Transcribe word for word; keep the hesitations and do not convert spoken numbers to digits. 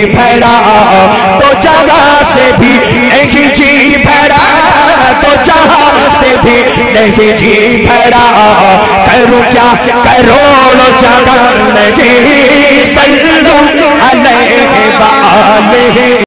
भरा, तो जगह से भी नहीं जी भरा, तो जहाँ से भी नहीं जी भरा। करूँ क्या करोड़ों जगह नहीं, सल्लू अलैहि व आलिहि।